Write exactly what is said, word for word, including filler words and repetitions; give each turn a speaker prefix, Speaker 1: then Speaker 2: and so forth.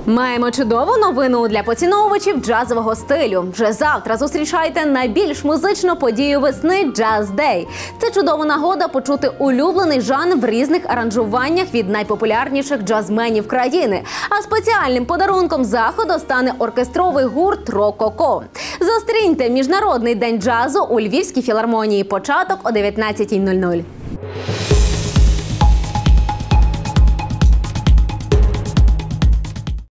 Speaker 1: Маємо чудову новину для поціновувачів джазового стилю. Вже завтра зустрічайте найбільш музичну подію весни – Jazz Day. Це чудова нагода почути улюблений жанр в різних аранжуваннях від найпопулярніших джазменів країни. А спеціальним подарунком заходу стане оркестровий гурт «Рококо». Зустріньте Міжнародний день джазу у Львівській філармонії. Початок о дев'ятнадцятій нуль нуль.